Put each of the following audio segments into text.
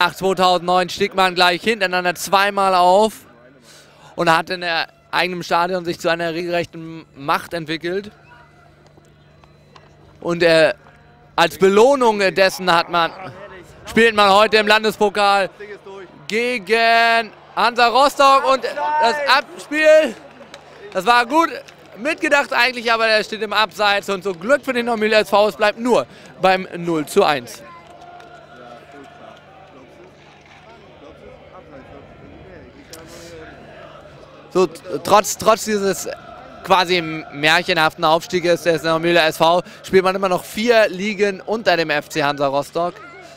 Nach 2009 stieg man gleich hintereinander zweimal auf und hat in der eigenen Stadion sich zu einer regelrechten Macht entwickelt. Und als Belohnung dessen spielt man heute im Landespokal gegen Hansa Rostock und das Abspiel, das war gut mitgedacht eigentlich, aber der steht im Abseits und so Glück für den Neumühler SV, es bleibt nur beim 0:1. So, trotz dieses quasi märchenhaften Aufstieges des Neumühler SV spielt man immer noch 4 Ligen unter dem FC Hansa Rostock.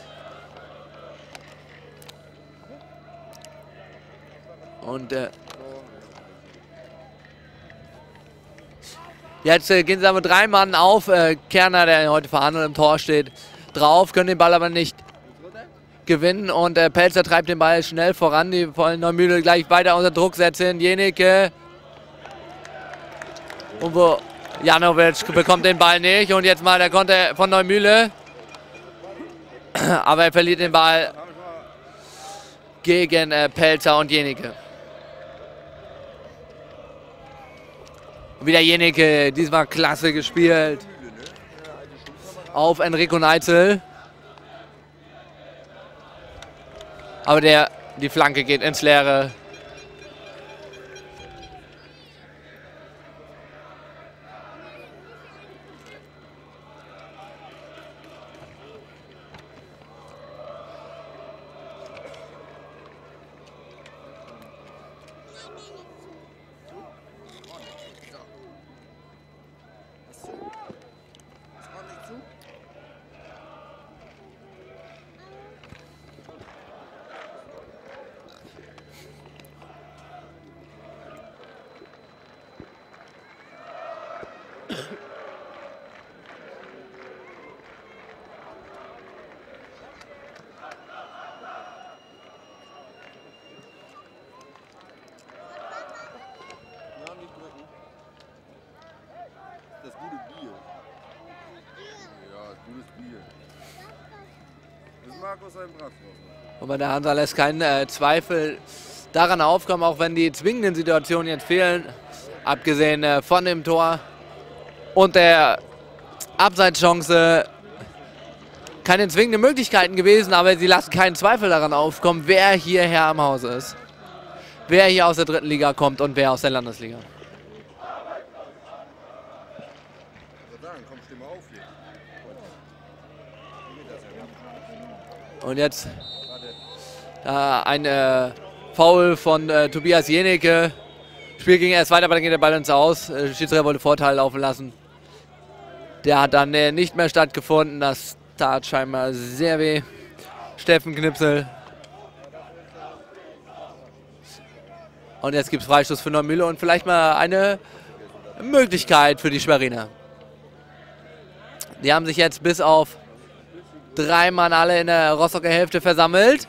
Und jetzt gehen sie aber 3 Mann auf. Kerner, der heute verhandelt im Tor steht, drauf, können den Ball aber nicht gewinnen. Und Pelzer treibt den Ball schnell voran. Die wollen Neumühle gleich weiter unter Druck setzen. Jenike. Und wo Janovic bekommt den Ball nicht. Und jetzt mal der Konter von Neumühle. Aber er verliert den Ball gegen Pelzer und Jenike. Und wieder Jenike, diesmal klasse gespielt. Auf Enrico Neitzel. Aber die Flanke geht ins Leere. Das gute Bier. Ja, gutes Bier. Das ist Markus ein Bratwurst. Und bei der Hansa lässt keinen Zweifel daran aufkommen, auch wenn die zwingenden Situationen jetzt fehlen. Abgesehen von dem Tor und der Abseitschance. Keine zwingenden Möglichkeiten gewesen, aber sie lassen keinen Zweifel daran aufkommen, wer hier Herr am Hause ist. Wer hier aus der 3. Liga kommt und wer aus der Landesliga. Und jetzt ein Foul von Tobias Jenike. Spiel ging erst weiter, aber dann geht der Ball ins Aus. Schiedsrichter wollte Vorteil laufen lassen. Der hat dann nicht mehr stattgefunden. Das tat scheinbar sehr weh. Steffen Knipsel. Und jetzt gibt es Freistoß für Neumühle und vielleicht mal eine Möglichkeit für die Schweriner. Die haben sich jetzt bis auf 3 Mann alle in der Rostocker Hälfte versammelt.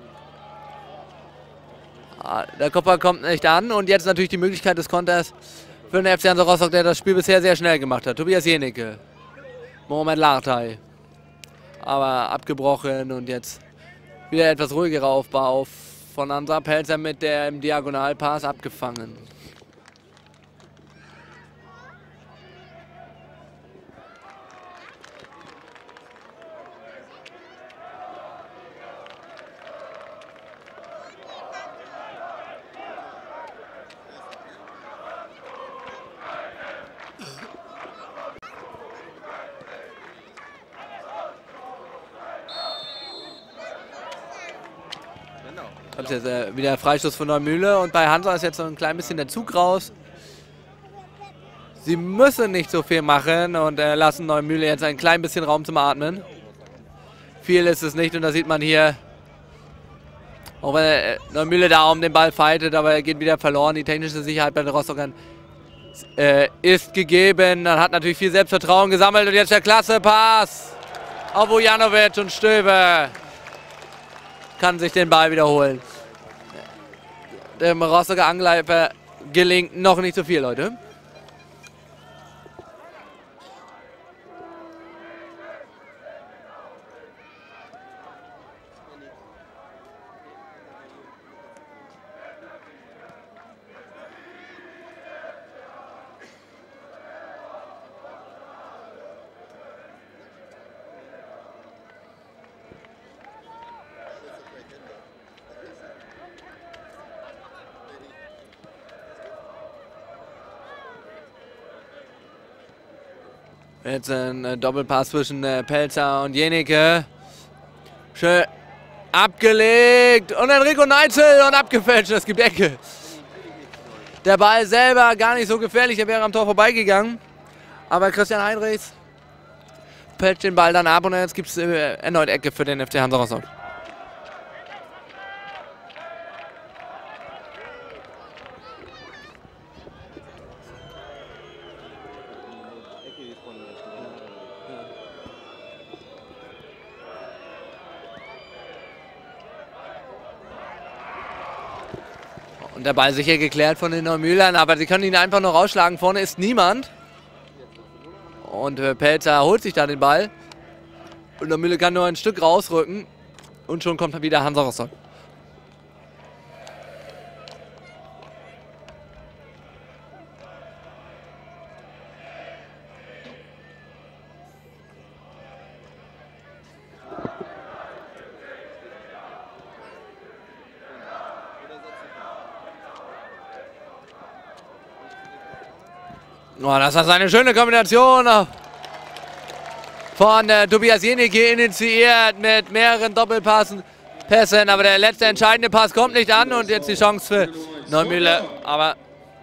Der Kopper kommt nicht an und jetzt natürlich die Möglichkeit des Konters für den FC Hansa Rostock, der das Spiel bisher sehr schnell gemacht hat. Tobias Jenike, Mohamed Lartay, aber abgebrochen und jetzt wieder etwas ruhigerer Aufbau von Hansa. Pelzer mit dem Diagonalpass abgefangen. Kommt jetzt wieder Freistoß von Neumühle und bei Hansa ist jetzt so ein klein bisschen der Zug raus. Sie müssen nicht so viel machen und lassen Neumühle jetzt ein klein bisschen Raum zum Atmen. Viel ist es nicht und da sieht man hier, auch wenn Neumühle da um den Ball fightet, aber er geht wieder verloren. Die technische Sicherheit bei den Rostockern ist gegeben. Dann hat natürlich viel Selbstvertrauen gesammelt und jetzt der klasse Pass auf Vujanovic und Stöbe kann sich den Ball wiederholen. Dem Rostocker Angreifer gelingt noch nicht so viel, Leute. Jetzt ein Doppelpass zwischen Pelzer und Jenike. Schön abgelegt. Und Enrico Neitzel und abgefälscht. Das gibt Ecke. Der Ball selber gar nicht so gefährlich. Er wäre am Tor vorbeigegangen. Aber Christian Heinrichs fälscht den Ball dann ab. Und jetzt gibt es erneut Ecke für den FC Hansa Rostock. Und der Ball sicher geklärt von den Neumühlern, aber sie können ihn einfach noch rausschlagen. Vorne ist niemand. Und Pelzer holt sich da den Ball. Und Neumühle kann nur ein Stück rausrücken. Und schon kommt wieder Hansa Rostock. Oh, das ist eine schöne Kombination von Tobias Jenike initiiert mit mehreren Doppelpässen. Aber der letzte entscheidende Pass kommt nicht an und jetzt die Chance für Neumühle. Aber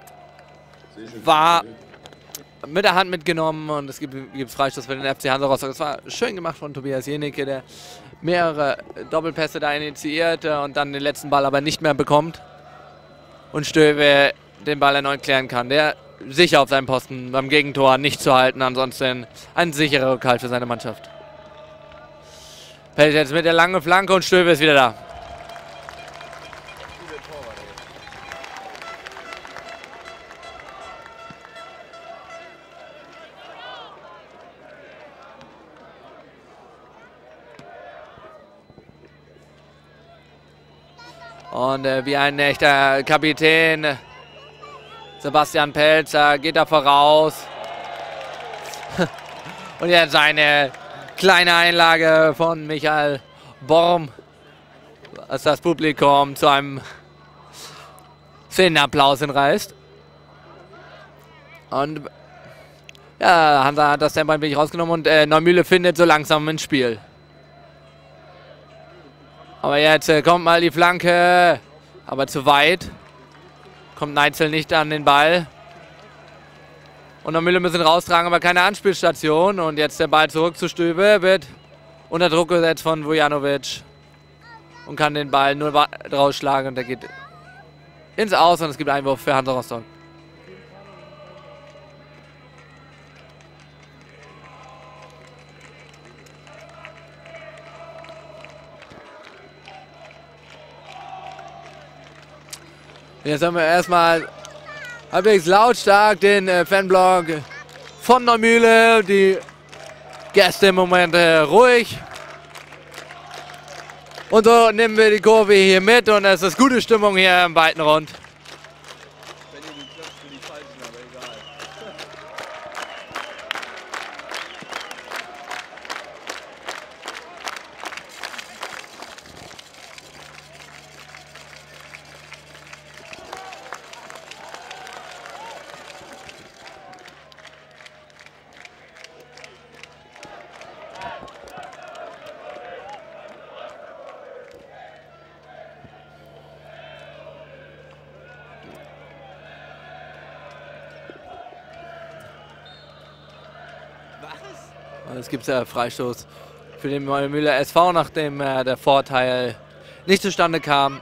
war mit der Hand mitgenommen und es gibt Freistoß für den FC Hansa Rostock. Das war schön gemacht von Tobias Jenike, der mehrere Doppelpässe da initiiert und dann den letzten Ball aber nicht mehr bekommt. Und Stöwe den Ball erneut klären kann. Der sicher auf seinem Posten beim Gegentor nicht zu halten, ansonsten ein sicherer Rückhalt für seine Mannschaft. Fällt jetzt mit der langen Flanke und Stöwe ist wieder da. Und wie ein echter Kapitän Sebastian Pelzer geht da voraus. Und jetzt eine kleine Einlage von Michael Borm, als das Publikum zu einem Szenenapplaus hinreißt. Und ja, Hansa hat das Tempo ein wenig rausgenommen und Neumühle findet so langsam ins Spiel. Aber jetzt kommt mal die Flanke, aber zu weit. Kommt Neitzel nicht an den Ball. Und Neumühle müssen raustragen, aber keine Anspielstation. Und jetzt der Ball zurück zu Stöwe, wird unter Druck gesetzt von Vujanovic. Und kann den Ball nur rausschlagen und der geht ins Aus und es gibt Einwurf für Hansa Rostock. Jetzt haben wir erstmal halbwegs lautstark den Fanblock von Neumühle. Die Gäste im Moment ruhig. Und so nehmen wir die Kurve hier mit und es ist gute Stimmung hier im weiten Rund. Es gibt Freistoß für den Neumühler SV, nachdem der Vorteil nicht zustande kam.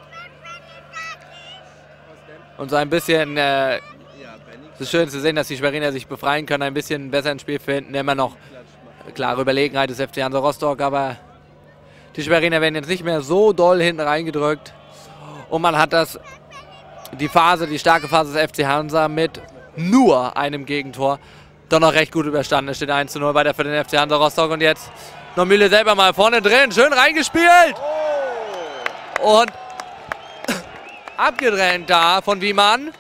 Und so ein bisschen, es ist schön zu sehen, dass die Schweriner sich befreien können, ein bisschen besser ins Spiel finden. Immer noch klare Überlegenheit des FC Hansa Rostock, aber die Schweriner werden jetzt nicht mehr so doll hinten reingedrückt. Und man hat die starke Phase des FC Hansa mit nur einem Gegentor doch noch recht gut überstanden. Es steht 1:0 weiter für den FC Hansa Rostock und jetzt Neumühle selber mal vorne drin. Schön reingespielt. Und abgedreht da von Wiemann.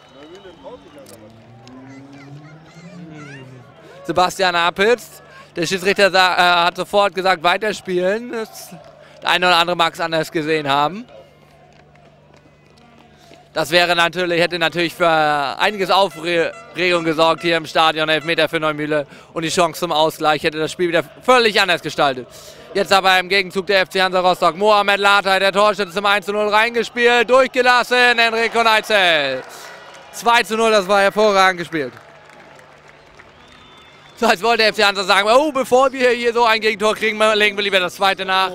Sebastian Apitz. Der Schiedsrichter hat sofort gesagt, weiterspielen. Der eine oder andere mag es anders gesehen haben. Das wäre natürlich, hätte natürlich für einiges Aufregung gesorgt hier im Stadion. Elfmeter für Neumühle und die Chance zum Ausgleich hätte das Spiel wieder völlig anders gestaltet. Jetzt aber im Gegenzug der FC Hansa Rostock. Mohamed Latay, der Torschütze, zum 1:0 reingespielt, durchgelassen, Enrico Neitzel. 2:0, das war hervorragend gespielt. So, als wollte der FC Hansa sagen, oh, bevor wir hier so ein Gegentor kriegen, legen wir lieber das zweite nach.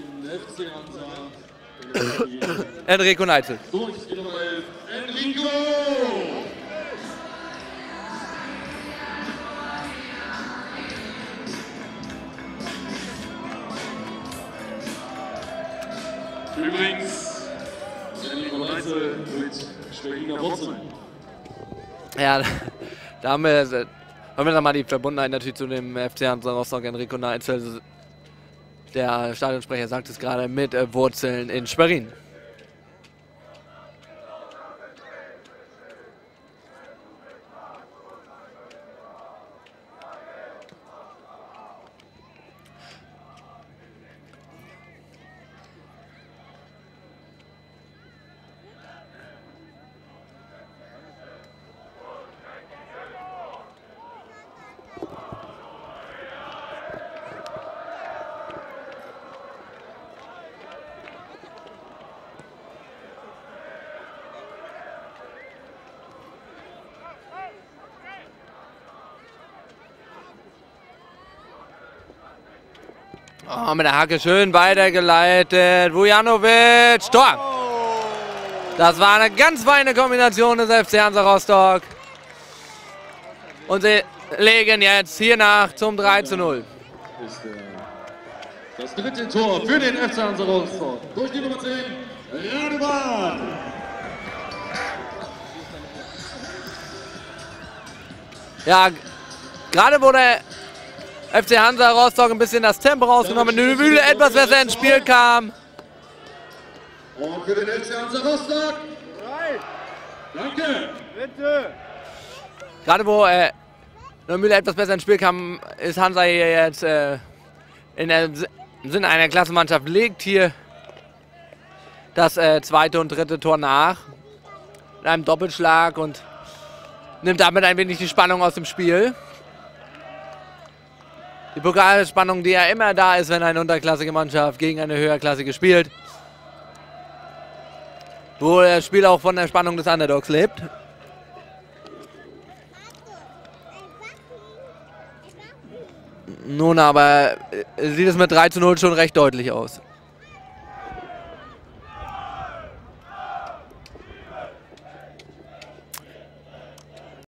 Enrico Neitzel. Enrico! Übrigens, Enrico Neitzel mit Schweriner Wurzeln. Ja, da haben wir nochmal die Verbundenheit natürlich zu dem FC Hansa Rostock. Enrico Neitzel, der Stadionsprecher sagt es gerade, mit Wurzeln in Schwerin. Oh, mit der Hacke schön weitergeleitet. Vujanovic, Tor! Das war eine ganz feine Kombination des FC Hansa Rostock. Und sie legen jetzt hier nach zum 3:0. Das dritte Tor für den FC Hansa Rostock. Durch die Nummer 10, Radevan. Ja, gerade wo der FC Hansa Rostock ein bisschen das Tempo rausgenommen, Neumühle etwas besser ins Spiel kam. Und für den FC Hansa Rostock. Danke. Bitte. Gerade wo Neumühle etwas besser ins Spiel kam, ist Hansa hier jetzt im Sinne einer Klassenmannschaft, legt hier das zweite und dritte Tor nach. Mit einem Doppelschlag und nimmt damit ein wenig die Spannung aus dem Spiel. Die Pokalspannung, die ja immer da ist, wenn eine unterklassige Mannschaft gegen eine höherklassige spielt. Wo das Spiel auch von der Spannung des Underdogs lebt. Nun aber sieht es mit 3:0 schon recht deutlich aus.